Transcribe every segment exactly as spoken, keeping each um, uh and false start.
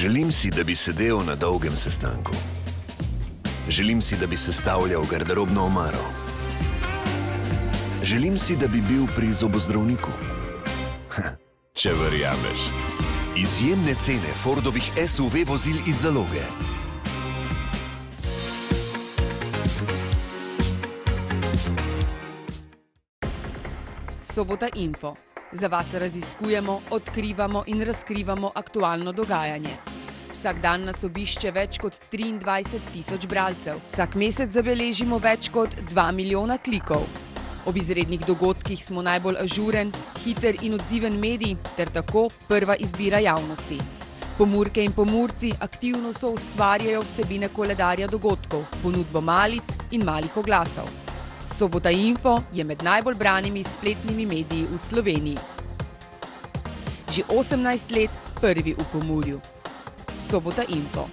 Želim si, da bi sedel na dolgem sestanku. Želim si, da bi sestavljal garderobno omaro. Želim si, da bi bil pri zobozdravniku. Če verjameš. Izjemne cene Fordovih S U V vozil iz zaloge. Sobota Info. Za vas raziskujemo, odkrivamo in razkrivamo aktualno dogajanje. Vsak dan nas obišče več kot triindvajset tisoč bralcev. Vsak mesec zabeležimo več kot dva milijona klikov. Ob izrednih dogodkih smo najbolj ažuren, hiter in odziven medij ter tako prva izbira javnosti. Pomurke in pomurci aktivno so ustvarjajo vsebine koledarja dogodkov, ponudbo malic in malih oglasov. Sobota Info je med najbolj branimi spletnimi mediji v Sloveniji. Že osemnajst let prvi v Pomurju. Sobota Info.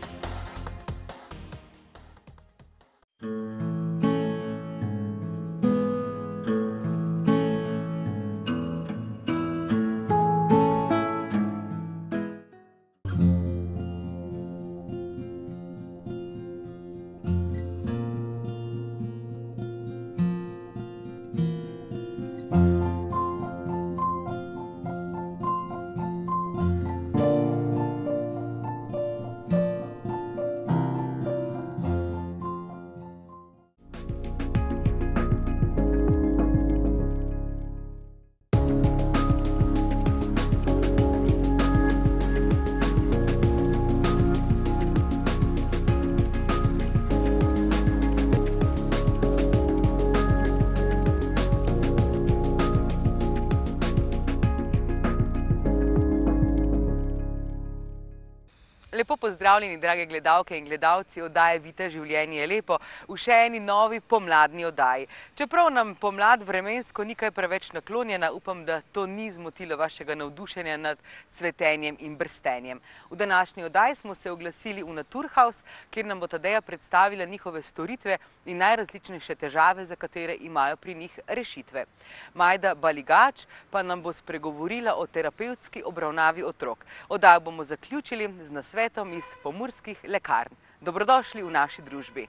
Lepo pozdravljeni, drage gledalke in gledalci oddaje Vita življenje je lepo v še eni novi pomladni oddaji. Čeprav nam pomlad vremensko ni kaj preveč naklonjena, upam, da to ni zmotilo vašega navdušenja nad cvetenjem in brstenjem. V današnji oddaji smo se oglasili v Naturhaus, kjer nam bo Tadeja predstavila njihove storitve in najrazličnejše težave, za katere imajo pri njih rešitve. Majda Baligač pa nam bo spregovorila o terapevtski obravnavi otrok. Oddajo bomo zaključili z nasvetom iz pomurskih lekarn. Dobrodošli v naši družbi.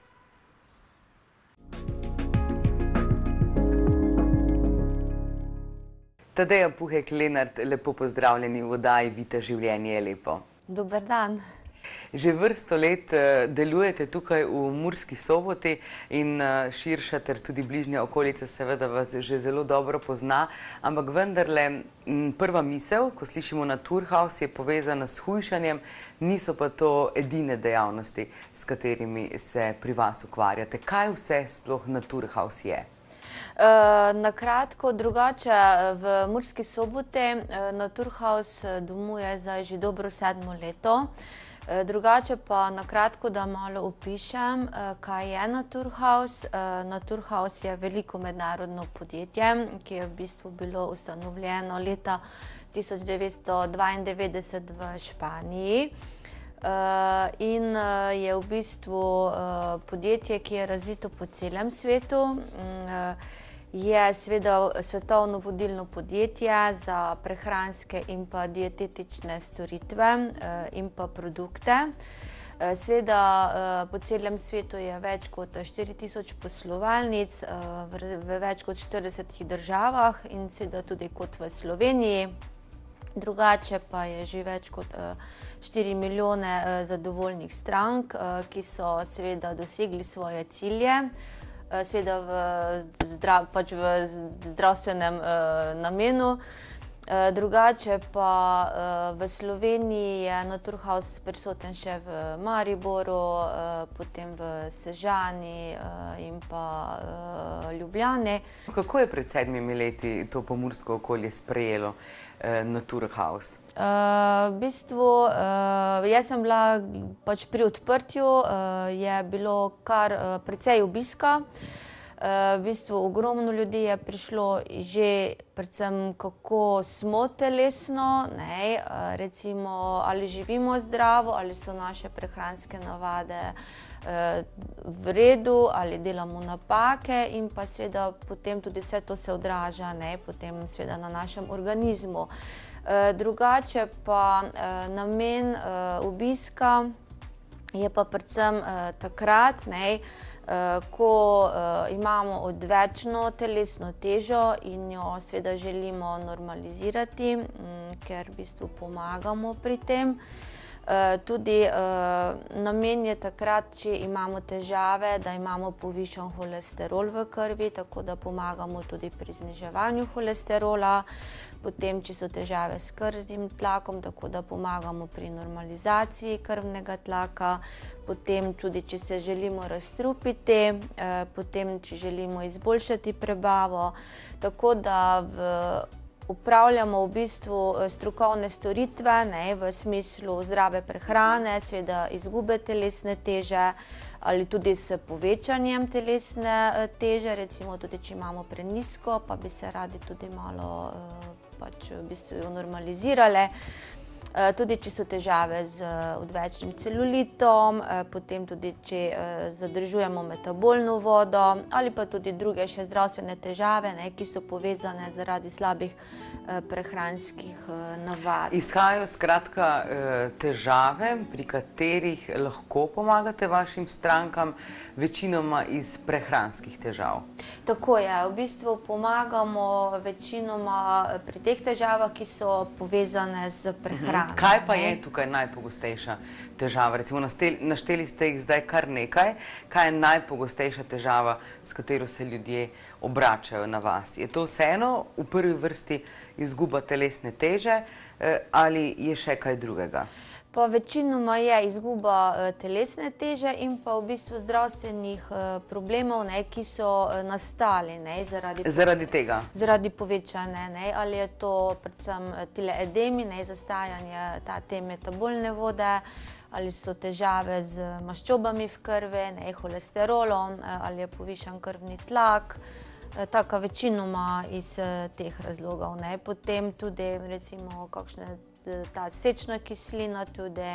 Tadeja Puhek-Lenart, lepo pozdravljeni v oddaji Vita življenje je lepo. Dober dan. Že vrsto let delujete tukaj v Murski Soboti in širša ter tudi bližnja okolica seveda vas že zelo dobro pozna, ampak vendarle prva misel, ko slišimo Naturhaus, je povezana s hujšanjem, niso pa to edine dejavnosti, s katerimi se pri vas ukvarjate. Kaj vse sploh Naturhaus je? Na kratko, drugače v Murski Soboti Naturhaus domuje zdaj že dobro sedmo leto. Drugače pa na kratko, da malo opišem, kaj je Naturhaus. Naturhaus je veliko mednarodno podjetje, ki je v bistvu bilo ustanovljeno leta tisoč devetsto dvaindevetdeset v Španiji. In je v bistvu podjetje, ki je razvito po celem svetu. Je seveda svetovno vodilno podjetje za prehranske in pa dietetične storitve in pa produkte. Seveda po celem svetu je več kot štiri tisoč poslovalnic v več kot štiridesetih državah in seveda tudi kot v Sloveniji. Drugače pa je že več kot štiri milijone zadovoljnih strank, ki so seveda dosegli svoje cilje. Seveda v zdravstvenem namenu. Drugače pa v Sloveniji je Naturhaus prisoten še v Mariboru, potem v Sežani in pa Ljubljani. Kako je pred sedmimi leti to pomursko okolje sprejelo Naturhaus? V bistvu, jaz sem bila pač pri odprtju, je bilo kar precej obiska. V bistvu ogromno ljudi je prišlo že predvsem kako smo telesno, ne, recimo ali živimo zdravo, ali so naše prehranske navade v redu, ali delamo napake in pa seveda potem tudi vse to se odraža, ne, potem seveda na našem organizmu. Drugače pa namen obiska je pa predvsem takrat, ne, ko imamo odvečno telesno težo in jo seveda želimo normalizirati, ker v bistvu pomagamo pri tem. Tudi namen je takrat, če imamo težave, da imamo povišan holesterol v krvi, tako da pomagamo tudi pri zniževanju holesterola. Potem, če so težave s krvnim tlakom, tako da pomagamo pri normalizaciji krvnega tlaka. Potem tudi, če se želimo razstrupiti, potem, če želimo izboljšati prebavo. Tako da v upravljamo v bistvu strokovne storitve, ne, v smislu zdrave prehrane, seveda izgube telesne teže ali tudi s povečanjem telesne teže, recimo tudi, če imamo prenizko, pa bi se radi tudi malo pač v bistvu jo normalizirale. Tudi, če so težave z odvečnim celulitom, potem tudi, če zadržujemo metabolno vodo ali pa tudi druge še zdravstvene težave, ne, ki so povezane zaradi slabih prehranskih navad. Izhajajo skratka težave, pri katerih lahko pomagate vašim strankam, večinoma iz prehranskih težav. Tako je, v bistvu pomagamo večinoma pri teh težavah, ki so povezane z prehrano. Kaj pa je tukaj najpogostejša težava? Recimo, našteli ste jih zdaj kar nekaj. Kaj je najpogostejša težava, s katero se ljudje obračajo na vas? Je to vseeno v prvi vrsti izguba telesne teže ali je še kaj drugega? Pa večinoma je izguba telesne teže in pa v bistvu zdravstvenih problemov, ne, ki so nastali, ne, zaradi, zaradi tega. Zaradi povečane, ne, ali je to predvsem tile edemi, ne, zastajanje ta, te metabolne vode, ali so težave z maščobami v krvi, ne, holesterolom, ali je povišan krvni tlak. Taka večinoma iz teh razlogov, ne. Potem tudi recimo kakšne ta sečna kislina tudi,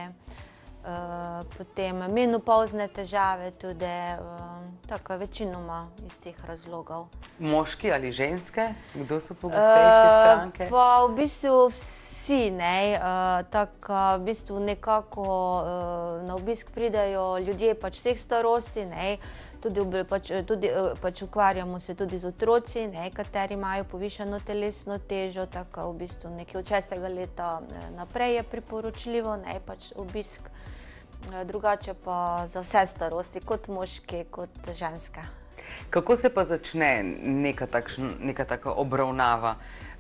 potem menopavzne težave tudi, tako večinoma iz teh razlogov. Moški ali ženske? Kdo so pogostejše stranke? Pa v bistvu vsi, ne, tako v bistvu nekako na obisk pridejo ljudje pač vseh starosti, ne, tudi pač ukvarjamo se tudi z otroci, ne, kateri imajo povišano telesno težo, tako v bistvu nekje od šestega leta naprej je priporočljivo, ne, pač obisk. Drugače pa za vse starosti, kot moški, kot ženske. Kako se pa začne neka taka obravnava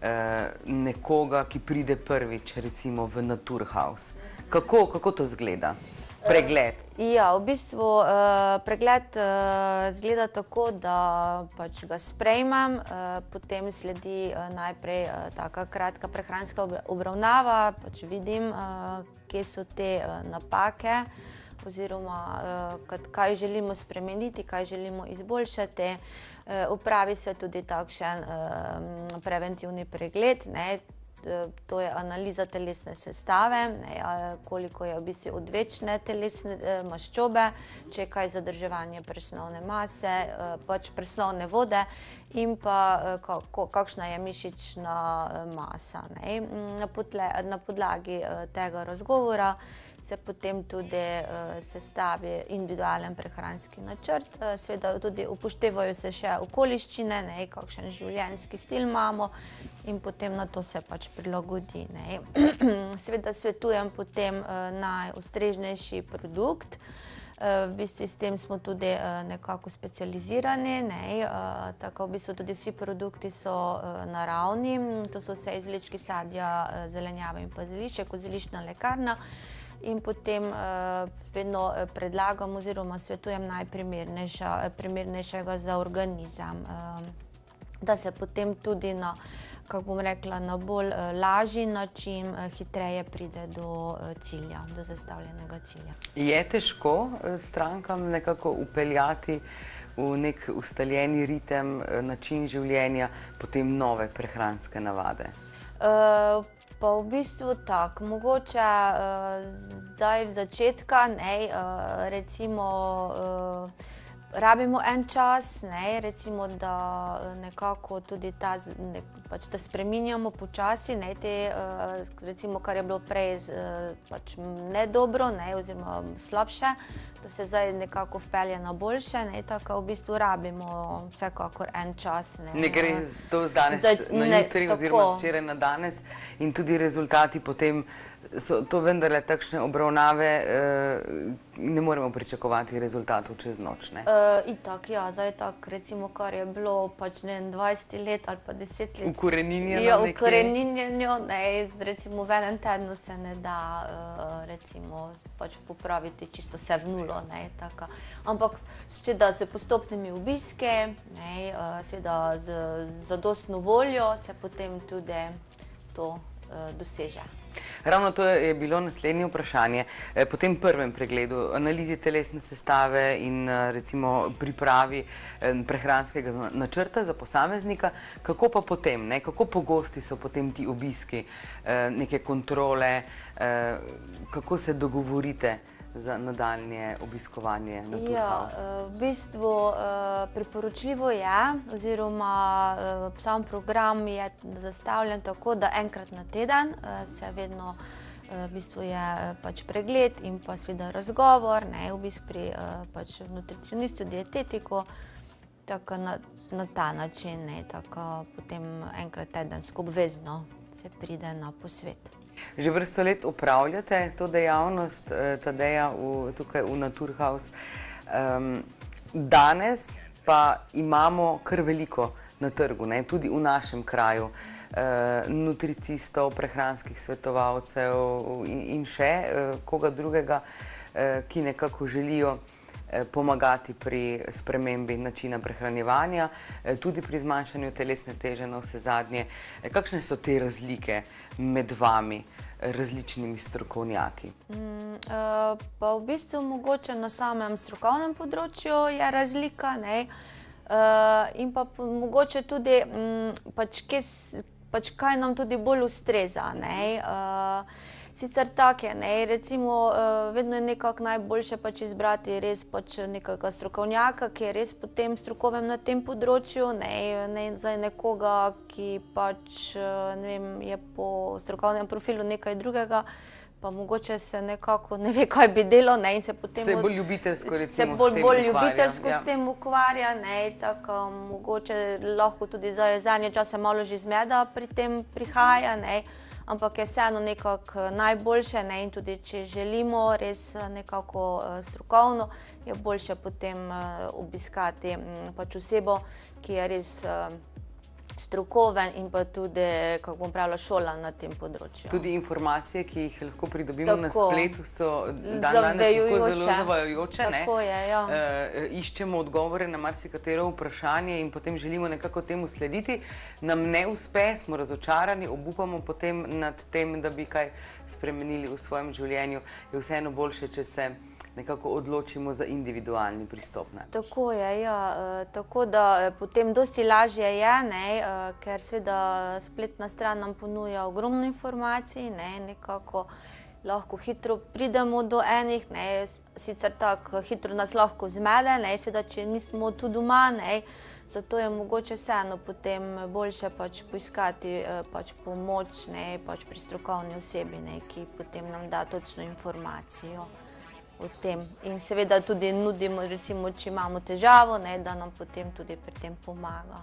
nekoga, ki pride prvič recimo v Naturhaus? Kako to izgleda? Pregled? Ja, v bistvu pregled izgleda tako, da pač ga sprejmem, potem sledi najprej taka kratka prehranska obravnava, pač vidim, kje so te napake oziroma kaj želimo spremeniti, kaj želimo izboljšati. Opravi se tudi takšen preventivni pregled, ne. To je analiza telesne sestave, koliko je v bistvu odvečne telesne maščobe, če je kaj zadrževanje presnovne mase, pač presnovne vode in pa kakšna je mišična masa. Na podlagi tega razgovora se potem tudi sestavi individualen prehranski načrt, seveda tudi upoštevajo se še okoliščine, kakšen življenjski stil imamo in potem na to se pač prilagodi. Seveda svetujem potem najustreznejši produkt, v bistvu s tem smo tudi nekako specializirani, tako v bistvu tudi vsi produkti so naravni, to so vse izvlečki sadja, zelenjave in pa zelišče, kot zeliščna lekarna. In potem vedno predlagam oziroma svetujem najprimernejšega za organizem, da se potem tudi na, kako bom rekla, na bolj lažji način hitreje pride do cilja, do zastavljenega cilja. Je težko strankam nekako upeljati v nek ustaljeni ritem, način življenja, potem nove prehranske navade? Uh, pa v bistvu tako, mogoče uh, zdaj v začetka, ne, uh, recimo uh, rabimo en čas, ne, recimo, da nekako tudi ta, ne, pač, da spreminjamo počasi, ne, te, uh, recimo, kar je bilo prej uh, pač ne dobro, ne, oziroma slabše, da se zdaj nekako vpelje na boljše, ne, tako v bistvu rabimo vsekakor en čas. Ne, ne gre to z danes da, na ne, jutri tako. Oziroma včeraj na danes in tudi rezultati potem so to vendarle takšne obravnave, ne moremo pričakovati rezultatov čez noč, ne? Itak, ja, zdaj tako, recimo, kar je bilo pač ne dvajset let ali pa deset let. Ukoreninjeno nekje. Ja, nekje? Ukoreninjeno, ne, recimo v enem tednu se ne da, recimo, pač popraviti čisto vse v nulo, ne, taka. Ampak seveda z postopnimi obiske, ne, seveda z zadostno voljo se potem tudi to doseže. Ravno to je bilo naslednje vprašanje. Po tem prvem pregledu, analizi telesne sestave in recimo pripravi prehranskega načrta za posameznika, kako pa potem, ne? Kako pogosti so potem ti obiski, neke kontrole, kako se dogovorite za nadaljnje obiskovanje Naturhaus? Ja, v bistvu priporočljivo je, oziroma sam program je zastavljen tako, da enkrat na teden se vedno v bistvu je pač pregled in pa seveda razgovor, ne, obisk pri pač nutricionistu, dietetiku, tako na, na ta način, ne, tako potem enkrat tedensko obvezno se pride na posvet. Že vrsto let upravljate to dejavnost, Tadeja, v, tukaj v Naturhaus. Um, danes pa imamo kar veliko na trgu, ne, tudi v našem kraju, uh, nutricistov, prehranskih svetovalcev in, in še uh, koga drugega, uh, ki nekako želijo pomagati pri spremembi načina prehranjevanja, tudi pri zmanjšanju telesne teže na vse zadnje. Kakšne so te razlike med vami, različnimi strokovnjaki? Mm, uh, pa v bistvu mogoče na samem strokovnem področju je razlika, ne, uh, in pa mogoče tudi um, pač, kes, pač kaj nam tudi bolj ustreza, ne. Uh, Sicer tak je, ne, recimo vedno je nekako najboljše pač izbrati res pač nekega strokovnjaka, ki je res potem strokoven na tem področju, ne, ne za nekoga, ki pač, ne vem, je po strokovnem profilu nekaj drugega, pa mogoče se nekako ne ve, kaj bi delal, ne, in se potem... Se bolj ljubiteljsko, recimo, se bolj, bolj ljubiteljsko s tem ukvarja, ne, tako mogoče lahko tudi za zadnje čase malo že zmeda pri tem prihaja, ne, ampak je vseeno nekako najboljše, ne, in tudi če želimo res nekako strokovno, je boljše potem obiskati pač osebo, ki je res strokoven in pa tudi, kako bom pravila, šola na tem področju. Tudi informacije, ki jih lahko pridobimo na spletu, so dan danes zavajajoče. lahko zelo zavajajoče, ne? Tako je, ja. E, iščemo odgovore na marsikatero vprašanje in potem želimo nekako temu slediti. Nam ne uspe, smo razočarani, obupamo potem nad tem, da bi kaj spremenili v svojem življenju. Je vseeno boljše, če se nekako odločimo za individualni pristop. Ne? Tako je, ja. E, tako da potem dosti lažje je, ne, e, ker seveda spletna stran nam ponuja ogromno informacij, ne, nekako lahko hitro pridemo do enih, ne, sicer tako hitro nas lahko zmede, ne, seveda, če nismo tu doma, ne, zato je mogoče vseeno potem boljše pač poiskati pač pomoč, ne, pač pri strokovni osebi, ne, ki potem nam da točno informacijo o tem. In seveda tudi nudimo, recimo, če imamo težavo, ne, da nam potem tudi pri tem pomaga.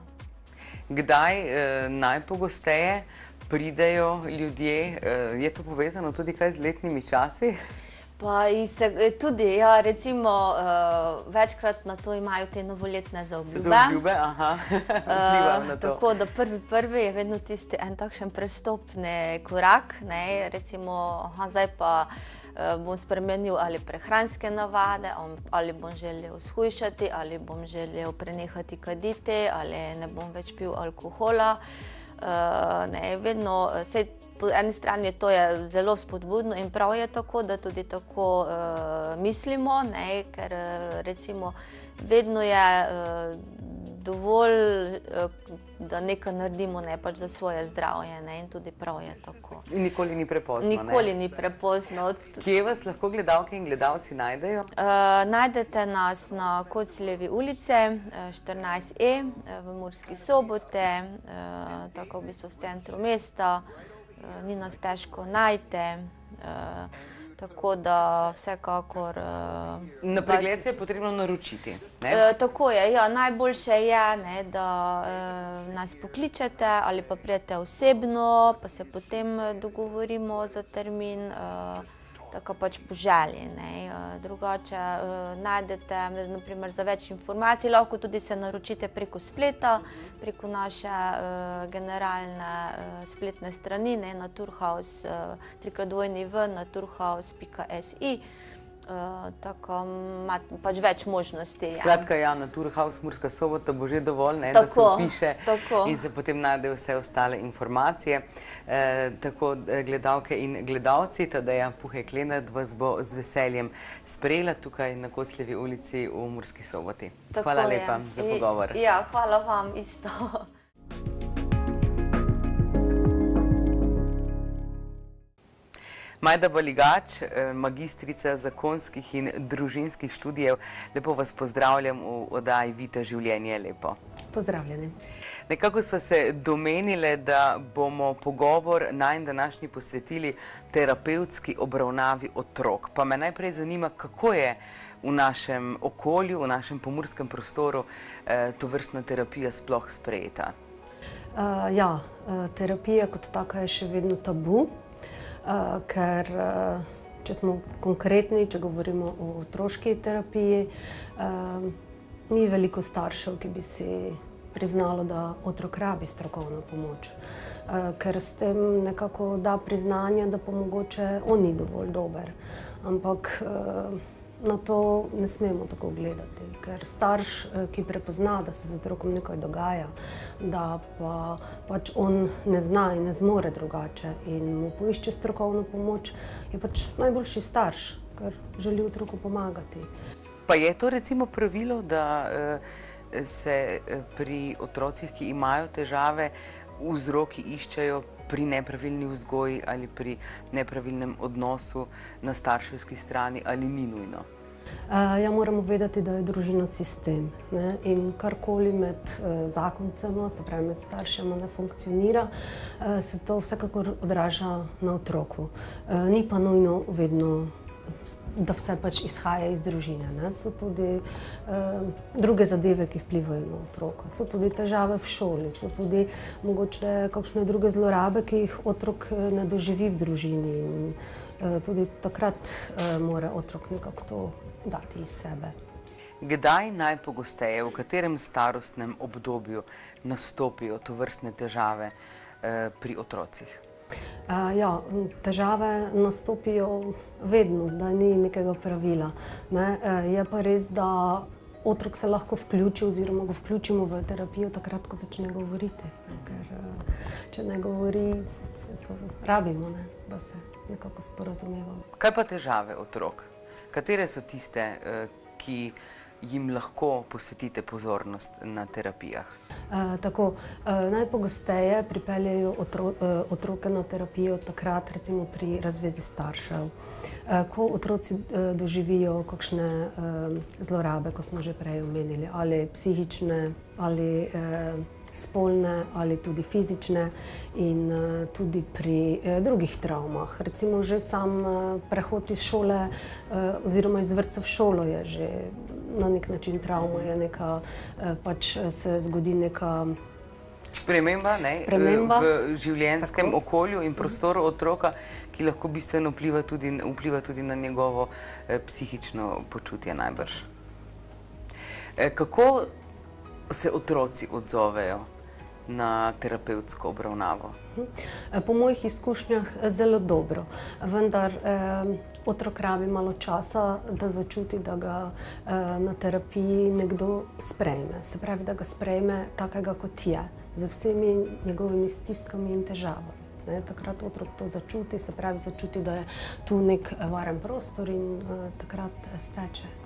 Kdaj eh, najpogosteje pridejo ljudje, eh, je to povezano tudi kaj z letnimi časi? Pa se, tudi, ja, recimo, uh, večkrat na to imajo te novoletne zaobljube. Zaobljube, aha, vplivajo na to. Tako da prvi prvi je vedno tisti en takšen prestopni korak, ne, recimo, aha, zdaj pa uh, bom spremenil ali prehranske navade, ali bom želel shujšati, ali bom želel prenehati kaditi, ali ne bom več pil alkohola. Uh, ne, vedno, sej, po eni strani to je zelo spodbudno in prav je tako, da tudi tako uh, mislimo, ne, ker recimo vedno je dovolj, da nekaj naredimo, ne pač za svoje zdravje, ne, in tudi prav je tako. In nikoli ni prepozno, ne? Nikoli ni prepozno. Kje vas lahko gledalke in gledalci najdejo? Najdete nas na Kocljevi ulice, štirinajst E, v Murski Sobote, tako v bistvu v centru mesta, ni nas težko najti. Tako da vsekakor... Na pregled se je potrebno naročiti, ne? Tako je, ja. Najboljše je, ne, da nas pokličete ali pa prijete osebno, pa se potem dogovorimo za termin, tako pač po želji, ne. Drugače najdete, na primer, za več informacij, lahko tudi se naročite preko spleta, preko naše generalne spletne strani, ne, na turhaus, trikrat dvojni v, na turhaus pika si. Tako imate pač več možnosti. Skratka, ja, na Turhaus Murska Sobota bo že dovolj, ne, da se vpiše in se potem najdejo vse ostale informacije. Tako gledalke in gledalci, Tadeja Puhej-Klenert vas bo z veseljem sprejela tukaj na Kocljevi ulici v Murski Soboti. Hvala lepa za pogovor. Ja, hvala vam isto. Majda Baligač, magistrica zakonskih in družinskih študijev. Lepo vas pozdravljam v oddaji Vita življenje lepo. Pozdravljeni. Nekako sva se domenile, da bomo pogovor najin današnji posvetili terapevtski obravnavi otrok. Pa me najprej zanima, kako je v našem okolju, v našem pomurskem prostoru tovrstna terapija sploh sprejeta? Ja, terapija kot taka je še vedno tabu. Ker, če smo konkretni, če govorimo o otroški terapiji, ni veliko staršev, ki bi si priznalo, da otrok rabi strokovno pomoč. Ker s tem nekako da priznanje, da pa mogoče on ni dovolj dober. Ampak na to ne smemo tako gledati, ker starš, ki prepozna, da se z otrokom nekaj dogaja, da pa pač on ne zna in ne zmore drugače in mu poišče strokovno pomoč, je pač najboljši starš, ker želi otroku pomagati. Pa je to recimo pravilo, da se pri otrocih, ki imajo težave, vzroki iščejo pri nepravilni vzgoji ali pri nepravilnem odnosu na starševski strani ali ni nujno? Ja, moramo vedeti, da je družina sistem, ne, in karkoli med zakoncema, se pravi med staršema, ne funkcionira, se to vsekakor odraža na otroku. Ni pa nujno vedno, da vse pač izhaja iz družine, ne. So tudi druge zadeve, ki vplivajo na otroka. So tudi težave v šoli, so tudi mogoče kakšne druge zlorabe, ki jih otrok ne doživi v družini. In tudi takrat mora otrok nekako to dati iz sebe. Kdaj najpogosteje, v katerem starostnem obdobju nastopijo tovrstne težave pri otrocih? Ja, težave nastopijo vedno, zdaj ni nekega pravila. Je pa res, da otrok se lahko vključi oziroma ga vključimo v terapijo takrat, ko začne govoriti. Ker če ne govori, to rabimo, da se nekako sporazumevamo. Kaj pa težave otrok? Katere so tiste, ki jim lahko posvetite pozornost na terapijah? Tako, najpogosteje pripeljejo otroke na terapijo takrat, recimo pri razvezi staršev. Ko otroci doživijo kakšne zlorabe, kot smo že prej omenili, ali psihične, ali spolne, ali tudi fizične in tudi pri drugih travmah. Recimo že sam prehod iz šole oziroma iz vrtca v šolo je že na nek način travma, je neka, pač se zgodi neka sprememba, ne, sprememba v življenjskem tako okolju in prostoru otroka, ki lahko bistveno vpliva tudi, vpliva tudi na njegovo psihično počutje najbrž. Kako se otroci odzovejo na terapevtsko obravnavo? Po mojih izkušnjah zelo dobro, vendar otrok rabi malo časa, da začuti, da ga na terapiji nekdo sprejme. Se pravi, da ga sprejme takega, kot je, z vsemi njegovimi stiskami in težavami. Takrat otrok to začuti, se pravi, začuti, da je tu nek varen prostor in takrat steče.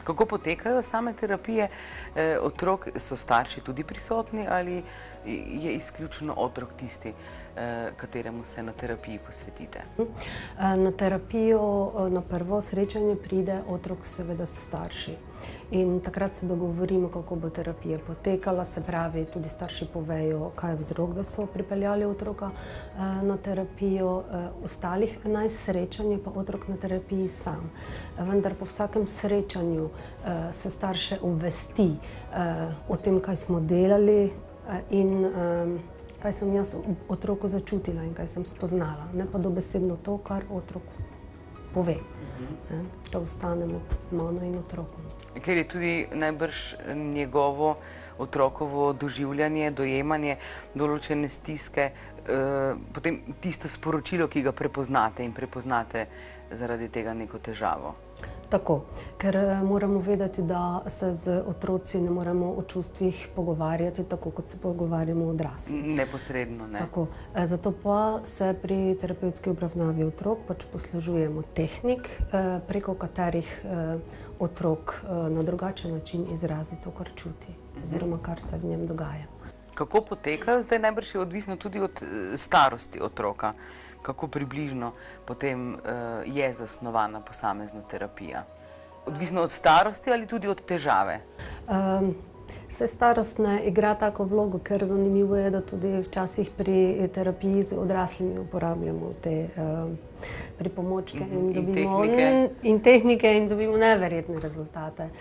Kako potekajo same terapije otrok? So starši tudi prisotni ali je izključno otrok tisti, kateremu se na terapiji posvetite? Na terapijo, na prvo srečanje pride otrok seveda s starši. In takrat se dogovorimo, kako bo terapija potekala, se pravi, tudi starši povejo, kaj je vzrok, da so pripeljali otroka na terapijo. Ostalih enajst srečanj je pa otrok na terapiji sam. Vendar po vsakem srečanju se starše obvesti o tem, kaj smo delali in kaj sem jaz otroku začutila in kaj sem spoznala. Ne pa dobesedno to, kar otrok pove. To ostane med mano in otrokom. Ker je tudi najbrž njegovo otrokovo doživljanje, dojemanje določene stiske, potem tisto sporočilo, ki ga prepoznate in prepoznate zaradi tega neko težavo. Tako, ker moramo vedeti, da se z otroci ne moremo o čustvih pogovarjati tako, kot se pogovarjamo odrasli. Neposredno, ne. Tako, zato pa se pri terapevtski obravnavi otrok pač poslužujemo tehnik, preko katerih otrok na drugačen način izrazi to, kar čuti, oziroma kar se v njem dogaja. Kako potekajo? Zdaj najbrž je odvisno tudi od starosti otroka. Kako približno potem je zasnovana posamezna terapija? Odvisno od starosti ali tudi od težave? Vse starost ne igra tako vlogo, ker zanimivo je, da tudi včasih pri terapiji z odraslimi uporabljamo te pripomočke in tehnike in dobimo neverjetne rezultate.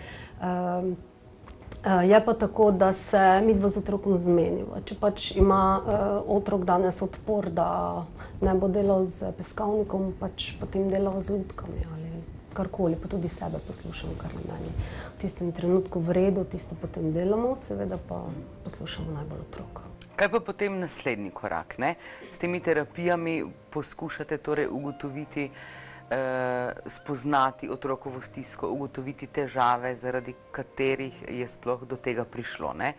Je pa tako, da se midva z otrokom zmeniva. Če pač ima otrok danes odpor, da ne bo delal z peskovnikom, pač potem delal z lutkami ali karkoli, pa tudi sebe poslušamo, kar na meni v tistem trenutku v redu, tisto potem delamo, seveda pa poslušamo najbolj otroka. Kaj pa potem naslednji korak, ne? S temi terapijami poskušate torej ugotoviti, spoznati otrokovo stisko, ugotoviti težave, zaradi katerih je sploh do tega prišlo, ne?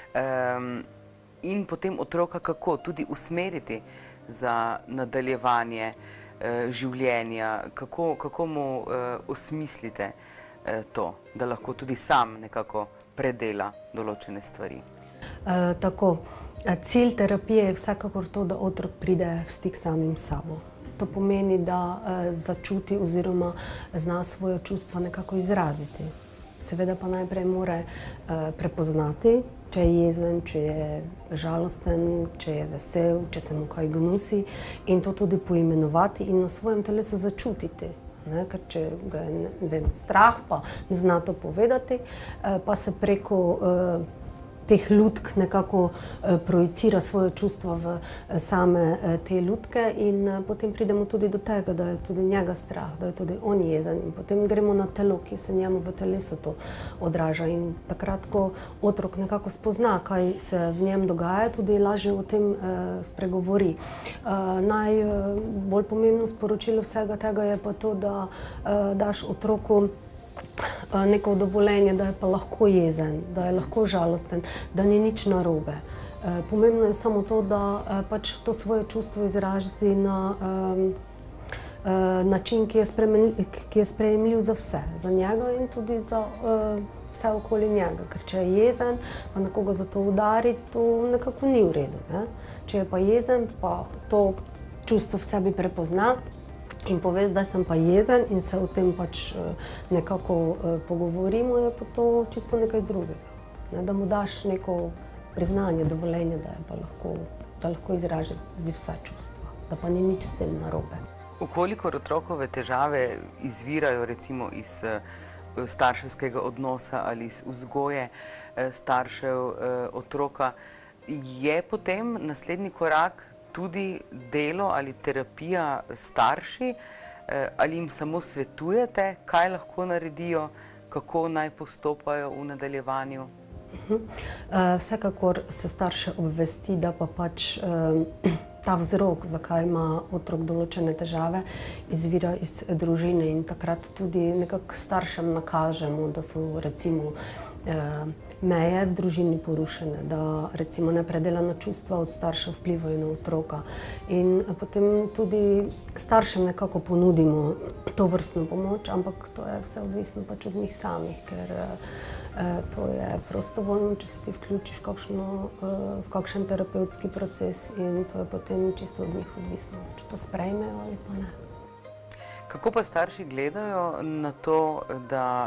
In potem otroka kako tudi usmeriti za nadaljevanje življenja, kako mu osmislite to, da lahko tudi sam nekako predela določene stvari. Tako, cilj terapije je vsekakor to, da otrok pride v stik s samim sabo. To pomeni, da začuti oziroma zna svoje čustva nekako izraziti. Seveda pa najprej mora prepoznati, če je jezen, če je žalosten, če je vesel, če se mu kaj gnusi, in to tudi poimenovati in na svojem telesu začutiti. Ker če ga je strah, pa ne zna to povedati, pa se preko teh lutk nekako projicira svoje čustva v same te lutke in potem pridemo tudi do tega, da je tudi njega strah, da je tudi on jezen in potem gremo na telo, ki se njemu v telesu to odraža in takrat, ko otrok nekako spozna, kaj se v njem dogaja, tudi lažje o tem spregovori. Najbolj pomembno sporočilo vsega tega je pa to, da daš otroku neko dovoljenje, da je pa lahko jezen, da je lahko žalosten, da ni nič narobe. Pomembno je samo to, da pač to svoje čustvo izrazi na način, ki je sprejemljiv za vse, za njega in tudi za vse okoli njega. Ker če je jezen, pa nekoga za to udari, to nekako ni v redu. Če je pa jezen, pa to čustvo v sebi prepozna in pove, da sem pa jezen in se o tem pač nekako pogovorimo, je pa to čisto nekaj drugega. Da mu daš neko priznanje, dovoljenje, da je pa lahko, da lahko izraži vsa čustva, da pa ni nič s tem narobe. Ukolikor otrokove težave izvirajo recimo iz starševskega odnosa ali iz vzgoje staršev otroka, je potem naslednji korak tudi delo ali terapija starši, ali jim samo svetujete, kaj lahko naredijo, kako naj postopajo v nadaljevanju? Vsekakor se starše obvesti, da pa pač ta vzrok, zakaj ima otrok določene težave, izvira iz družine in takrat tudi nekako staršem nakažemo, da so recimo meje v družini porušene, da recimo nepredelana čustva od staršev vplivajo na otroka. In potem tudi staršem nekako ponudimo to vrstno pomoč, ampak to je vse odvisno pač od njih samih, ker to je prostovoljno, če se ti vključiš v, kakšno, v kakšen terapevtski proces in to je potem čisto od njih odvisno, če to sprejmejo ali pa ne. Kako pa starši gledajo na to, da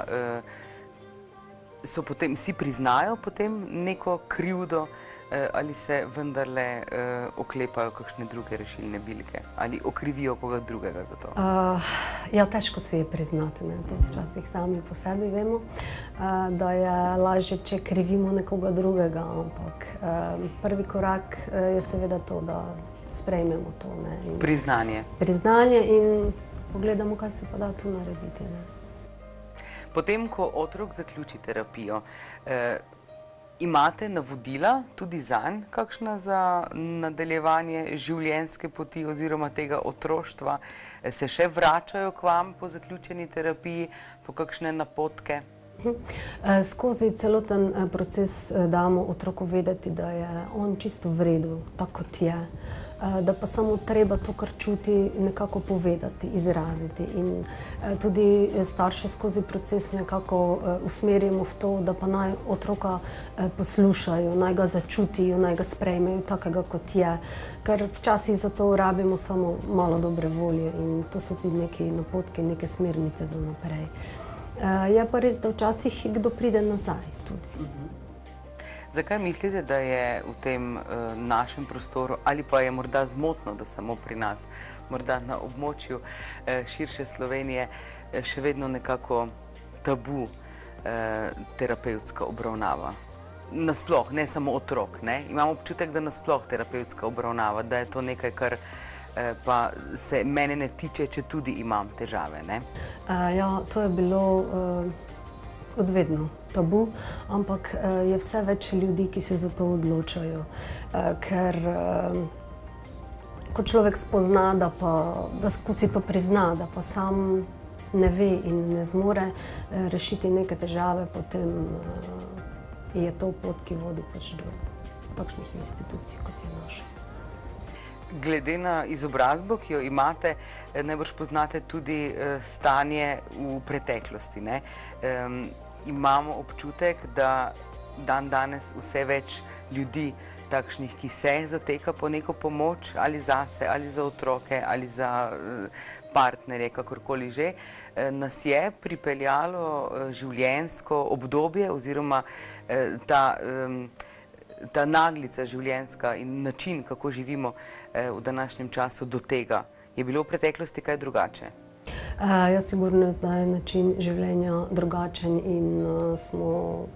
so potem, si priznajo potem neko krivdo ali se vendarle oklepajo kakšne druge rešilne bilke ali okrivijo koga drugega za to? Ja, težko se je priznati, ne, to včasih sami po sebi vemo, da je lažje, če krivimo nekoga drugega, ampak prvi korak je seveda to, da sprejmemo to, ne. Priznanje. Priznanje in pogledamo, kaj se pa da tu narediti, ne. Potem, ko otrok zaključi terapijo, eh, imate navodila tudi zanj, kakšna za nadaljevanje življenjske poti oziroma tega otroštva? Se še vračajo k vam po zaključeni terapiji, po kakšne napotke? Skozi celoten proces damo otroku vedeti, da je on čisto v redu, tako kot je. Da pa samo treba to, kar čuti, nekako povedati, izraziti. In tudi starše skozi proces nekako usmerjamo v to, da pa naj otroka poslušajo, naj ga začutijo, naj ga sprejmejo takega, kot je. Ker včasih za to rabimo samo malo dobre volje in to so ti neki napotki, neke smernice za naprej. Je pa res, da včasih kdo pride nazaj tudi. Zakaj mislite, da je v tem našem prostoru ali pa je morda zmotno, da samo pri nas, morda na območju širše Slovenije, še vedno nekako tabu terapevtska obravnava? Nasploh, ne samo otrok, ne? Imam občutek, da nasploh terapevtska obravnava, da je to nekaj, kar pa se mene ne tiče, če tudi imam težave, ne? Ja, to je bilo od vedno tabu, ampak je vse več ljudi, ki se za to odločajo. Ker ko človek spozna, da pa, da ko si to prizna, da pa sam ne ve in ne zmore rešiti neke težave, potem je to pot, ki vodi pač do takšnih institucij, kot je naša. Glede na izobrazbo, ki jo imate, najbrž poznate tudi stanje v preteklosti, ne? Imamo občutek, da dan danes vse več ljudi takšnih, ki se zateka po neko pomoč, ali zase, ali za otroke, ali za partnerje, kakorkoli že, nas je pripeljalo življenjsko obdobje oziroma ta, ta naglica življenjska in način, kako živimo v današnjem času do tega. Je bilo v preteklosti kaj drugače? Jaz sigurno zdaj je način življenja drugačen in smo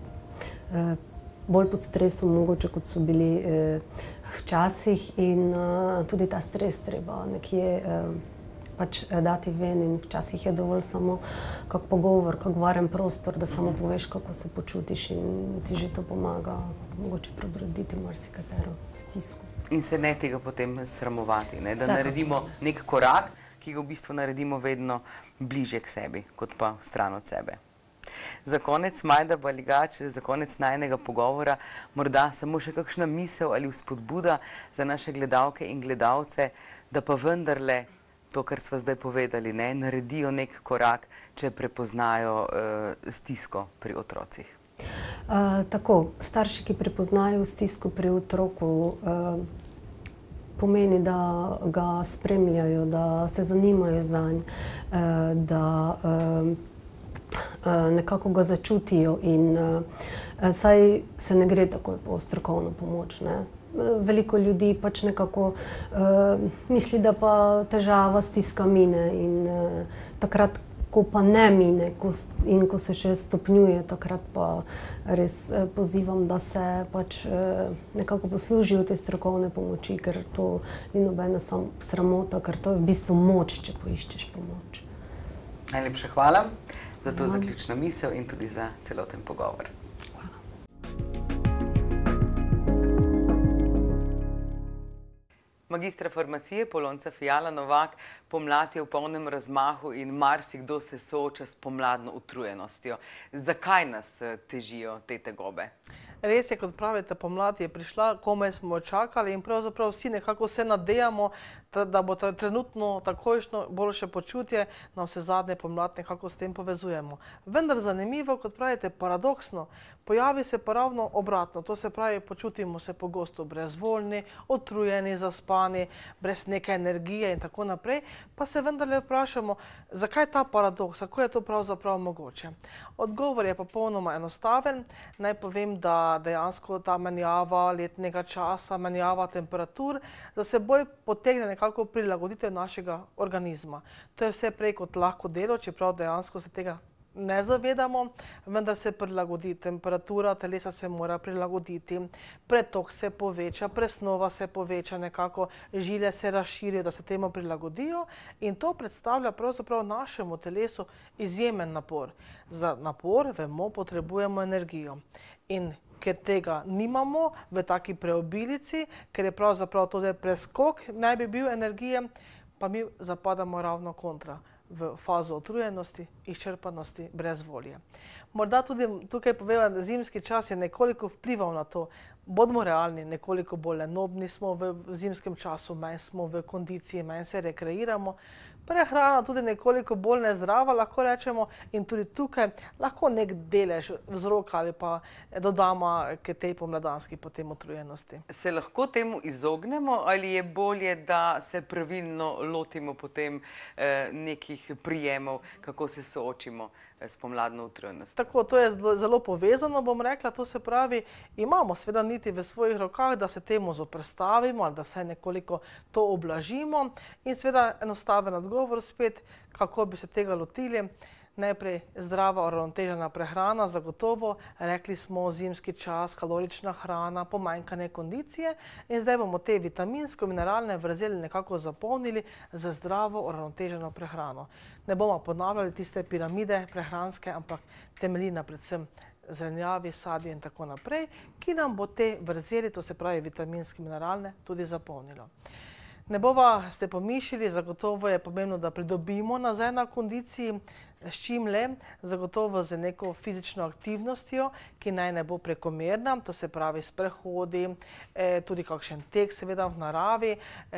bolj pod stresom mogoče, kot so bili včasih in tudi ta stres treba nekje pač dati ven in včasih je dovolj samo kak pogovor, kak varen prostor, da samo poveš, kako se počutiš in ti že to pomaga mogoče prebroditi marsikatero stisku. In se ne tega potem sramovati, ne? Da naredimo nek korak, ki ga v bistvu naredimo vedno bliže k sebi, kot pa stran od sebe. Za konec, Majda Baligač, za konec najinega pogovora, morda samo še kakšna misel ali vzpodbuda za naše gledalke in gledalce, da pa vendarle to, kar sva zdaj povedali, ne, naredijo nek korak, če prepoznajo uh, stisko pri otrocih. Uh, tako, starši, ki prepoznajo stisko pri otroku, uh, pomeni, da ga spremljajo, da se zanimajo zanj, uh, da uh, uh, nekako ga začutijo in uh, saj se ne gre takoj po strokovno pomoč, ne. Veliko ljudi pač nekako uh, misli, da pa težava stiska mine in uh, takrat, ko pa ne mine ko, in ko se še stopnjuje, takrat pa res uh, pozivam, da se pač uh, nekako poslužijo te strokovne pomoči, ker to ni nobena sam sramota, ker to je v bistvu moč, če poiščeš pomoč. Najlepša hvala za to zaključno misel in tudi za celoten pogovor. Magistra farmacije Polonca Fijala Novak, pomlad je v polnem razmahu in marsikdo se sooča s pomladno utrujenostjo. Zakaj nas težijo te tegobe? Res je, kot pravite, pomlad je prišla, komaj smo čakali in pravzaprav vsi nekako se nadejamo, da bo trenutno takojšnjo boljše počutje, na vse zadnje pomlad nekako s tem povezujemo. Vendar zanimivo, kot pravite, paradoksno, pojavi se pa ravno obratno. To se pravi, počutimo se pogosto brezvoljni, utrujeni, zaspani, brez neke energije in tako naprej, pa se vendarle vprašamo, zakaj ta paradoks, kako je to pravzaprav mogoče. Odgovor je popolnoma enostaven. Naj povem, da dejansko ta menjava letnega časa, menjava temperatur, za seboj potegne nekako prilagoditev našega organizma. To je vse prej kot lahko delo, čeprav dejansko se tega ne zavedamo, vendar se prilagodi temperatura, telesa se mora prilagoditi, pretok se poveča, presnova se poveča, nekako žile se razširijo, da se temu prilagodijo in to predstavlja pravzaprav našemu telesu izjemen napor. Za napor, vemo, potrebujemo energijo. In ker tega nimamo v taki preobilici, ker je pravzaprav to preskok, naj bi bil energije, pa mi zapadamo ravno kontra v fazo utrujenosti, izčrpanosti, brezvolje. Morda tudi tukaj povem, da zimski čas je nekoliko vplival na to. Bodimo realni, nekoliko bolj lenobni smo v zimskem času, manj smo v kondiciji, manj se rekreiramo. Prehrana tudi nekoliko bolj nezdrava, lahko rečemo, in tudi tukaj lahko nek delež vzroka ali pa dodamo k tej pomladanski potem utrujenosti. Se lahko temu izognemo ali je bolje, da se pravilno lotimo potem nekih prijemov, kako se soočimo s pomladno utrujenostjo? Tako, to je zelo povezano, bom rekla, to se pravi, imamo seveda niti v svojih rokah, da se temu zoperstavimo ali da vsaj nekoliko to oblažimo in seveda enostaven odgovor spet, kako bi se tega lotili. Najprej zdrava, uravnotežena prehrana, zagotovo, rekli smo zimski čas, kalorična hrana, pomanjkanje kondicije in zdaj bomo te vitaminsko-mineralne vrzeli nekako zapolnili z zdravo, uravnoteženo prehrano. Ne bomo ponavljali tiste piramide prehranske, ampak temeljina predvsem zelenjavi, sadje in tako naprej, ki nam bo te vrzeli, to se pravi vitaminsko-mineralne, tudi zapolnilo. Ne bova ste pomišljali, zagotovo je pomembno, da pridobimo nazaj na kondiciji, s čim le, zagotovo z neko fizično aktivnostjo, ki naj ne bo prekomerna, to se pravi sprehodi, tudi kakšen tek seveda v naravi,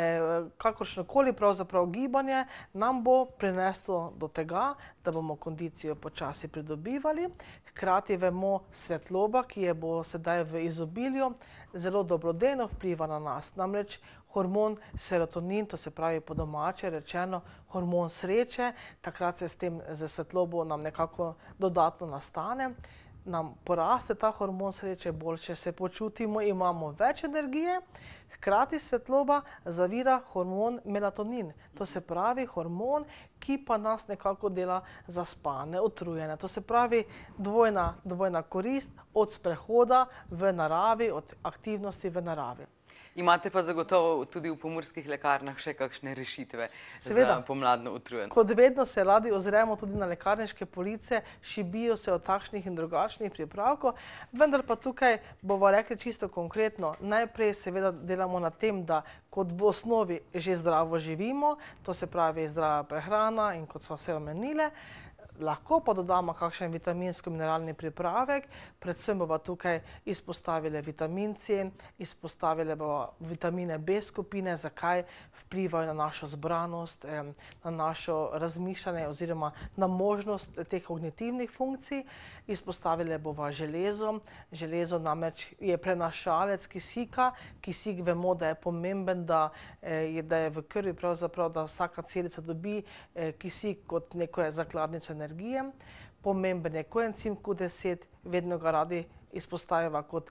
kakršnokoli pravzaprav gibanje nam bo prineslo do tega, da bomo kondicijo počasi pridobivali. Hkrati vemo, svetloba, ki je bo sedaj v izobilju, zelo dobrodejno vpliva na nas. Namreč hormon serotonin, to se pravi po domače rečeno, hormon sreče, takrat se s tem z svetlobo nam nekako dodatno nastane, nam poraste ta hormon sreče, boljše se počutimo, imamo več energije, hkrati svetloba zavira hormon melatonin, to se pravi hormon, ki pa nas nekako dela zaspane, utrujene. To se pravi dvojna, dvojna korist od sprehoda v naravi, od aktivnosti v naravi. Imate pa zagotovo tudi v pomurskih lekarnah še kakšne rešitve za pomladno utrujenost? Kot vedno se radi ozremo tudi na lekarniške police, šibijo se od takšnih in drugačnih pripravkov, vendar pa tukaj bomo rekli čisto konkretno. Najprej seveda delamo na tem, da kot v osnovi že zdravo živimo, to se pravi zdrava prehrana in kot so vse omenile, lahko pa dodamo kakšen vitaminsko-mineralni pripravek, predvsem bova tukaj izpostavile vitamin C, izpostavile bova vitamine B skupine, zakaj vplivajo na našo zbranost, na našo razmišljanje oziroma na možnost teh kognitivnih funkcij. Izpostavile bova železo, železo namreč je prenašalec kisika, kisik vemo, da je pomemben, da je v krvi pravzaprav, da vsaka celica dobi kisik kot neko zakladnico energije. Pomemben je koencim Q deset, vedno ga radi izpostavljava kot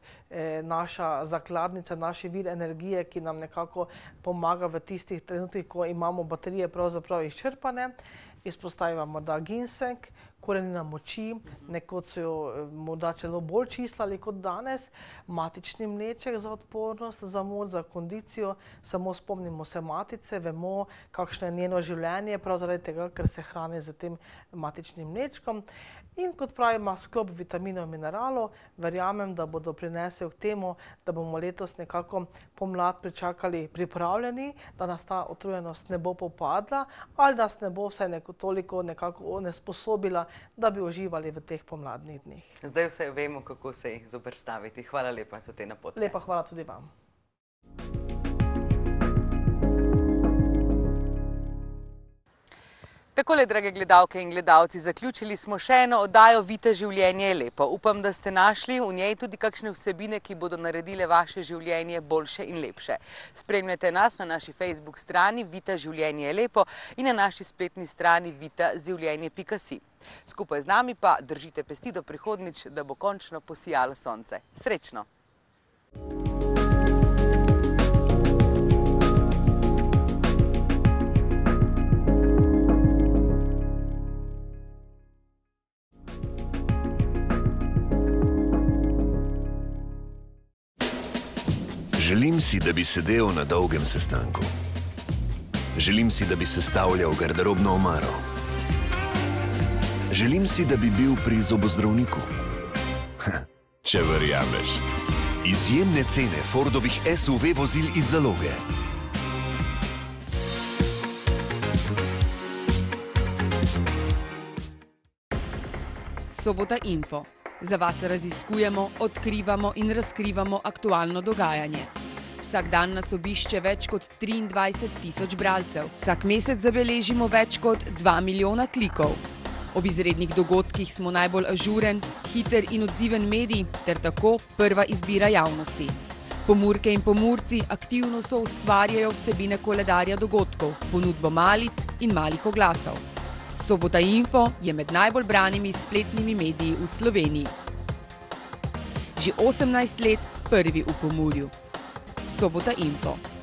naša zakladnica, naš vir energije, ki nam nekako pomaga v tistih trenutkih, ko imamo baterije pravzaprav izčrpane. Izpostavljava morda ginseng korenina moči, nekoč so jo morda celo bolj čistili kot danes, matični mleček za odpornost, za moč, za kondicijo, samo spomnimo se matice, vemo, kakšno je njeno življenje, prav zaradi tega, ker se hrani z tem matičnim mlečkom. In kot pravi, ima sklop vitaminov in mineralov, verjamem, da bodo prinesel k temu, da bomo letos nekako pomlad pričakali pripravljeni, da nas ta utrujenost ne bo popadla ali nas ne bo vsaj neko, toliko nekako onesposobila, da bi uživali v teh pomladnih dneh. Zdaj vse vemo, kako se jih zoperstaviti. Hvala lepa za te napotke. Lepa hvala tudi vam. Takole, drage gledalke in gledalci, zaključili smo še eno oddajo Vita življenje je lepo. Upam, da ste našli v njej tudi kakšne vsebine, ki bodo naredile vaše življenje boljše in lepše. Spremljajte nas na naši Facebook strani Vita življenje je lepo in na naši spletni strani vita življenje pika si. Skupaj z nami pa držite pesti do prihodnjič, da bo končno posijalo sonce. Srečno! Želim si, da bi sedel na dolgem sestanku. Želim si, da bi sestavljal garderobno omaro. Želim si, da bi bil pri zobozdravniku. Če verjameš. Izjemne cene Fordovih S U V vozil iz zaloge. Sobota info. Za vas raziskujemo, odkrivamo in razkrivamo aktualno dogajanje. Vsak dan nas obišče več kot triindvajset tisoč bralcev. Vsak mesec zabeležimo več kot dva milijona klikov. Ob izrednih dogodkih smo najbolj ažuren, hiter in odziven medij ter tako prva izbira javnosti. Pomurke in pomurci aktivno soustvarjajo vsebine koledarja dogodkov, ponudbo malic in malih oglasov. Sobota info je med najbolj branimi spletnimi mediji v Sloveniji. Že osemnajst let prvi v Pomurju. Sobota info.